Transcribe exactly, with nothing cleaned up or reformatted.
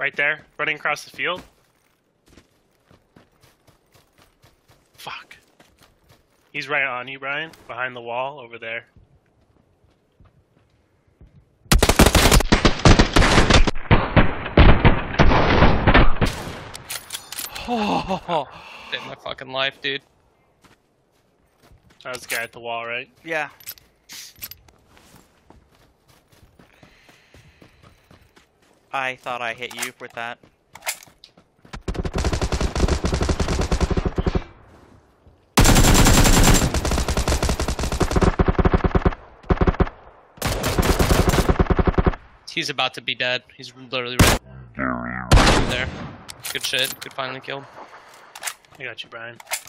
Right there, running across the field. Fuck. He's right on you, Brian. Behind the wall over there. Oh, saved my fucking life, dude. That was the guy at the wall, right? Yeah. I thought I hit you with that. He's about to be dead. He's literally right there. Good shit. Good finally killed. I got you, Brian.